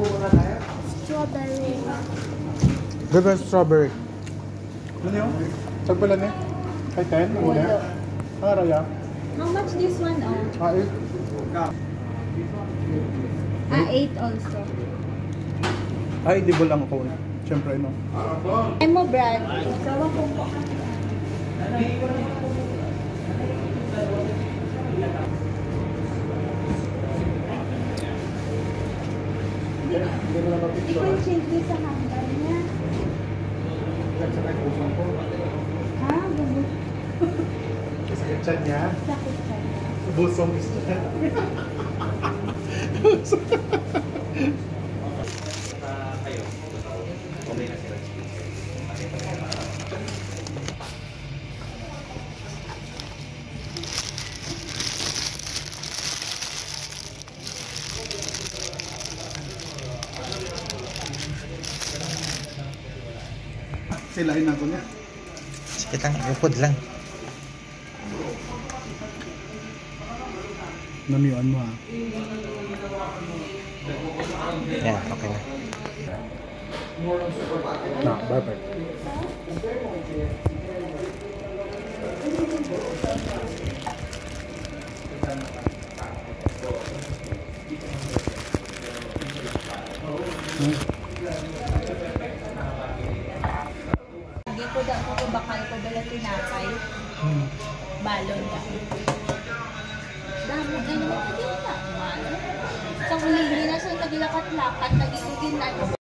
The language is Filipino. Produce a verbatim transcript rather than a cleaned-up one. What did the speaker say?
Strawberry. Ganda strawberry. Ano yun? Sagbalan eh? Ay, ten? Ano na? Ah, raya. How much this one, oh? Ah, eight. Ah, eight also. Ay, edible lang ako. Siyempre, no? Ay mo, Brad. Sawa ko po. Hindi ko yung change sa hanggang niya. Ha? Gabot. Sakit siya niya? Sakit siya niya. Busong gusto niya. Silahin ako niya. Sige lang, upod lang. Namiyuan mo ha. Yan, okay na. Na, perfect. Hmm. Hindi ko daw ako bakal ko dala tinapay. Hmm. Balon daw. Dami ganun. Hindi na. Balon. Sa huli na sa nagilakat-lakat, nagigugin na.